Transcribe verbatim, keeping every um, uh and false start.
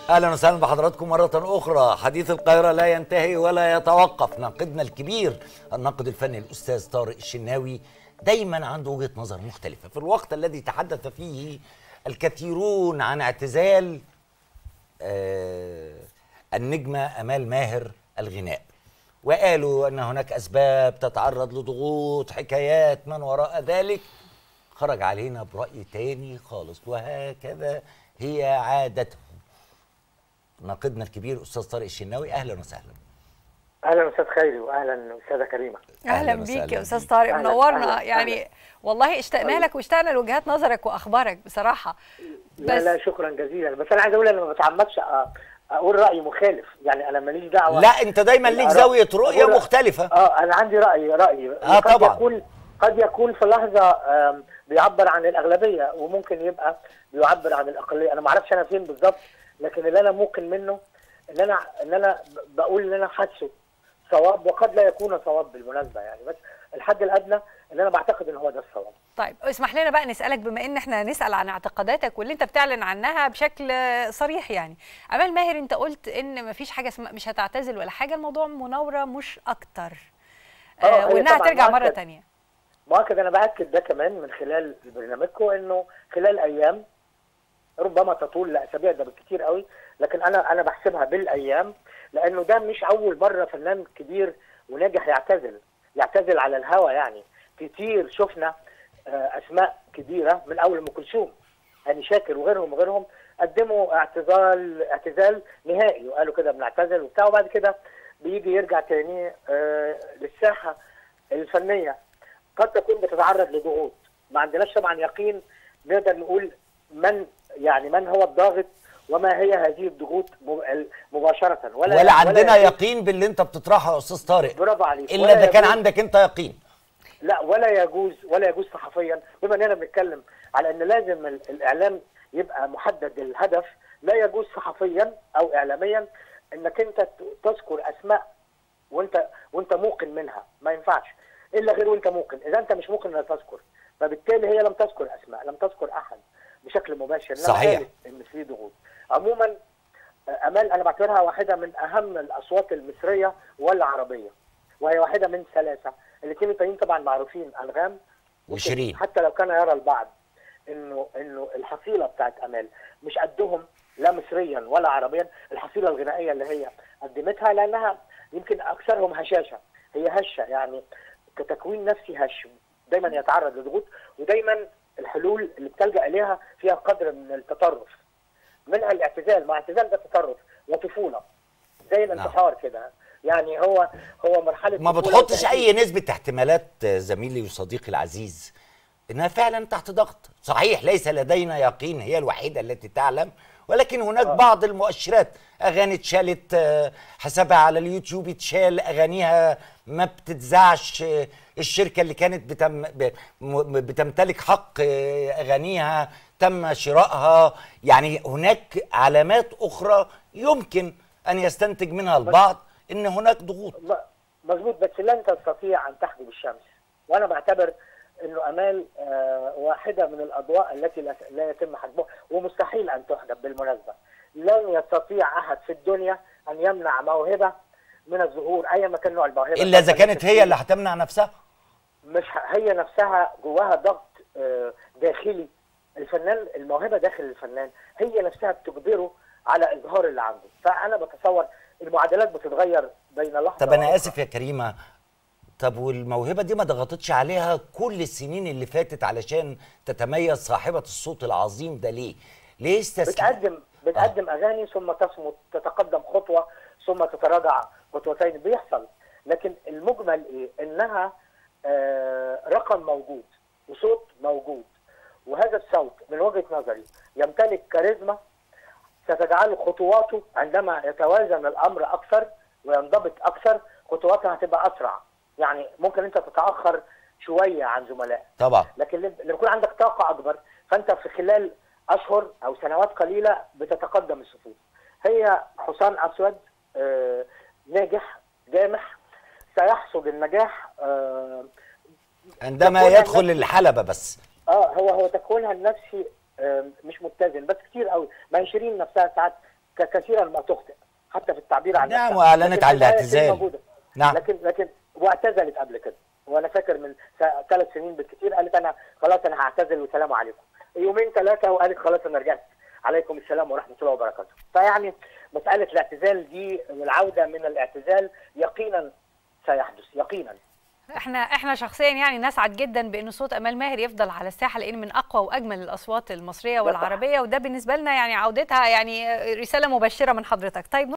اهلا وسهلا بحضراتكم مره اخرى. حديث القاهره لا ينتهي ولا يتوقف. ناقدنا الكبير الناقد الفني الاستاذ طارق الشناوي دايما عنده وجهه نظر مختلفه. في الوقت الذي تحدث فيه الكثيرون عن اعتزال آه النجمه امال ماهر الغناء، وقالوا ان هناك اسباب تتعرض لضغوط، حكايات من وراء ذلك، خرج علينا براي تاني خالص، وهكذا هي عادته. ناقدنا الكبير استاذ طارق الشناوي، اهلا وسهلا. اهلا استاذ خيري، واهلا استاذه كريمه. اهلا, أهلاً بيك يا استاذ طارق، منورنا. أهلاً يعني أهلاً. والله اشتقنا لك واشتقنا لوجهات نظرك واخبارك بصراحه. بس لا لا شكرا جزيلا، بس انا عايز اقول انا ما بتعمدش اقول راي مخالف، يعني انا ماليش دعوه. لا انت دايما ليك زاويه رؤيه مختلفه. اه انا عندي راي راي اه قد طبعا يكون قد يكون في لحظه بيعبر عن الاغلبيه، وممكن يبقى بيعبر عن الاقليه. انا ما اعرفش انا فين بالظبط، لكن اللي انا موقن منه ان انا ان انا بقول ان انا حاسه صواب، وقد لا يكون صواب بالمناسبه، يعني بس الحد الادنى ان انا بعتقد ان هو ده الصواب. طيب اسمح لنا بقى نسالك، بما ان احنا نسال عن اعتقاداتك واللي انت بتعلن عنها بشكل صريح. يعني امال ماهر، انت قلت ان مفيش حاجه اسمها مش هتعتزل ولا حاجه، الموضوع مناوره مش اكتر، آه وانها ترجع مره ثانيه. مؤكد، انا باكد ده كمان من خلال برنامجكم، انه خلال ايام ربما تطول لاسابيع، ده بالكثير قوي، لكن انا انا بحسبها بالايام، لانه ده مش اول مره فنان كبير وناجح يعتزل يعتزل على الهوا. يعني كتير شفنا اسماء كبيره من اول ام كلثوم، هاني شاكر وغيرهم وغيرهم قدموا اعتزال اعتزال نهائي وقالوا كده بنعتزل وبتاع، وبعد كده بيجي يرجع تاني للساحه الفنيه. قد تكون بتتعرض لضغوط، ما عندناش طبعا يقين نقدر نقول من يعني من هو الضاغط وما هي هذه الضغوط مباشره، ولا ولا عندنا ولا يقين باللي انت بتطرحه يا استاذ طارق. برافو عليك. الا اذا كان عندك انت يقين. لا، ولا يجوز ولا يجوز صحفيا، بما اننا بنتكلم على ان لازم الاعلام يبقى محدد الهدف، لا يجوز صحفيا او اعلاميا انك انت تذكر اسماء وانت وانت موقن منها، ما ينفعش الا غير وانت موقن. اذا انت مش موقن انك تذكر، فبالتالي هي لم تذكر اسماء، لم تذكر احد بشكل مباشر، صحيح. ان في ضغوط. عموما امال انا بعتبرها واحده من اهم الاصوات المصريه والعربيه، وهي واحده من ثلاثه، الاثنين التانيين طبعا معروفين، انغام وشيرين. حتى لو كان يرى البعض انه انه الحصيله بتاعت امال مش قدهم لا مصريا ولا عربيا، الحصيله الغنائيه اللي هي قدمتها، لانها يمكن اكثرهم هشاشه، هي هشه، يعني كتكوين نفسي هش، دايما يتعرض لضغوط، ودايما الحلول اللي بتلجأ اليها فيها قدر من التطرف، منها الاعتزال. مع اعتزال ده تطرف وطفوله، زي الانتحار كده، يعني هو هو مرحله ما بتحطش اي نسبه احتمالات زميلي وصديقي العزيز انها فعلا تحت ضغط. صحيح ليس لدينا يقين، هي الوحيده التي تعلم، ولكن هناك آه. بعض المؤشرات. اغاني اتشالت، حسابها على اليوتيوب اتشال، اغانيها ما بتتذاعش، الشركه اللي كانت بتم بتمتلك حق اغانيها تم شرائها. يعني هناك علامات اخرى يمكن ان يستنتج منها البعض ان هناك ضغوط. مظبوط، بس لن تستطيع ان تحجب الشمس، وانا بعتبر انه امال آه واحده من الاضواء التي لا يتم حجبها، ومستحيل ان تحجب بالمناسبه. لن يستطيع احد في الدنيا ان يمنع موهبه من الظهور، ايا ما كان نوع الموهبه، الا اذا كانت هي اللي هتمنع نفسها. مش هي نفسها جواها ضغط آه داخلي. الفنان الموهبه داخل الفنان هي نفسها بتجبره على اظهار اللي عنده، فانا بتصور المعادلات بتتغير بين لحظه. طب انا اسف يا كريمه، طب والموهبه دي ما ضغطتش عليها كل السنين اللي فاتت علشان تتميز صاحبه الصوت العظيم ده؟ ليه؟ ليه استسلم؟ بتقدم بتقدم آه. اغاني ثم تصمت، تتقدم خطوه ثم تتراجع خطوتين، بيحصل. لكن المجمل ايه؟ انها آه رقم موجود وصوت موجود، وهذا الصوت من وجهه نظري يمتلك كاريزما ستجعل خطواته عندما يتوازن الامر اكثر وينضبط اكثر، خطواتها هتبقى اسرع. يعني ممكن انت تتاخر شويه عن زملائك طبعا، لكن لما يكون عندك طاقه اكبر فانت في خلال اشهر او سنوات قليله بتتقدم الصفوف. هي حصان اسود آه ناجح جامح، سيحصد النجاح آه عندما يدخل الحلبه. بس اه هو هو تكوينها النفسي آه مش متزن، بس كتير قوي. ما شيرين نفسها ساعات كثيرا ما تخطئ حتى في التعبير عن نعم، نفسها. واعلنت لكن عن في النهاية الاعتزال. موجودة. نعم. لكن لكن واعتزلت قبل كده، وانا فاكر من ثلاث سنين بالكثير قالت انا خلاص انا هعتزل والسلام عليكم. يومين ثلاثه وقالت خلاص انا رجعت، عليكم السلام ورحمه الله وبركاته. فيعني مساله الاعتزال دي والعوده من الاعتزال يقينا سيحدث يقينا. احنا احنا شخصيا يعني نسعد جدا بان صوت امال ماهر يفضل على الساحه، لان من اقوى واجمل الاصوات المصريه والعربيه، وده بالنسبه لنا يعني عودتها يعني رساله مبشره من حضرتك. طيب